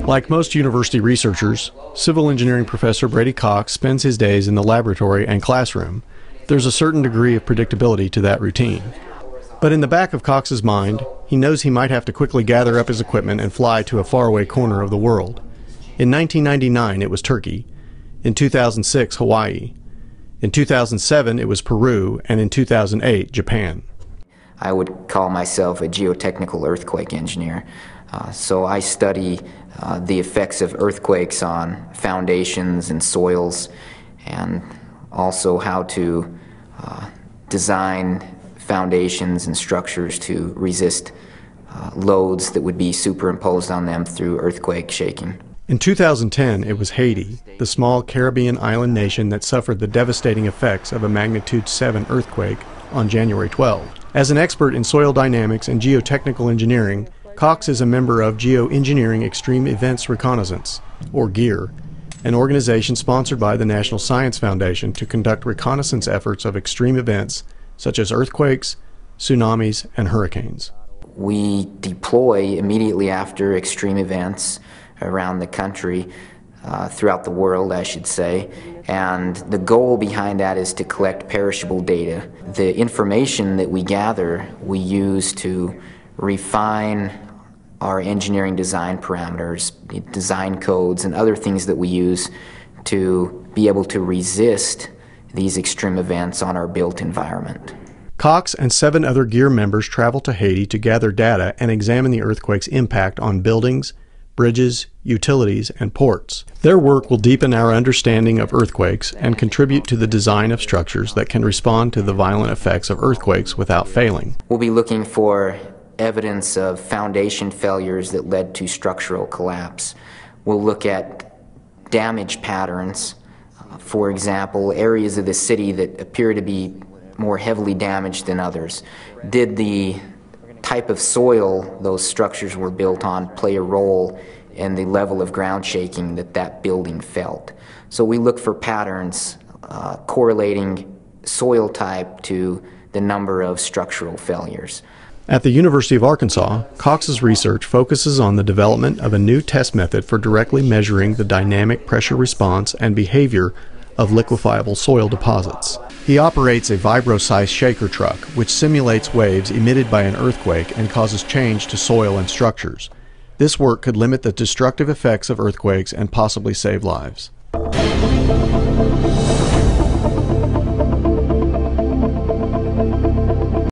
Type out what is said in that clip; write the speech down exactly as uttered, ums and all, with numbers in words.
Like most university researchers, civil engineering professor Brady Cox spends his days in the laboratory and classroom. There's a certain degree of predictability to that routine. But in the back of Cox's mind, he knows he might have to quickly gather up his equipment and fly to a faraway corner of the world. In nineteen ninety-nine, it was Turkey. In two thousand six, Hawaii. In two thousand seven, it was Peru, and in two thousand eight, Japan. I would call myself a geotechnical earthquake engineer. Uh, so I study uh, the effects of earthquakes on foundations and soils, and also how to uh, design foundations and structures to resist uh, loads that would be superimposed on them through earthquake shaking. In two thousand ten, it was Haiti, the small Caribbean island nation that suffered the devastating effects of a magnitude seven earthquake on January twelfth. As an expert in soil dynamics and geotechnical engineering, Cox is a member of Geoengineering Extreme Events Reconnaissance, or GEER, an organization sponsored by the National Science Foundation to conduct reconnaissance efforts of extreme events such as earthquakes, tsunamis, and hurricanes. We deploy immediately after extreme events around the country, uh, throughout the world, I should say, and the goal behind that is to collect perishable data. The information that we gather, we use to refine our engineering design parameters, design codes, and other things that we use to be able to resist these extreme events on our built environment. Cox and seven other GEER members travel to Haiti to gather data and examine the earthquake's impact on buildings, bridges, utilities, and ports. Their work will deepen our understanding of earthquakes and contribute to the design of structures that can respond to the violent effects of earthquakes without failing. We'll be looking for evidence of foundation failures that led to structural collapse. We'll look at damage patterns, uh, for example, areas of the city that appear to be more heavily damaged than others. Did the type of soil those structures were built on play a role in the level of ground shaking that that building felt? So we look for patterns uh, correlating soil type to the number of structural failures. At the University of Arkansas, Cox's research focuses on the development of a new test method for directly measuring the dynamic pressure response and behavior of liquefiable soil deposits. He operates a vibro-sized shaker truck, which simulates waves emitted by an earthquake and causes change to soil and structures. This work could limit the destructive effects of earthquakes and possibly save lives.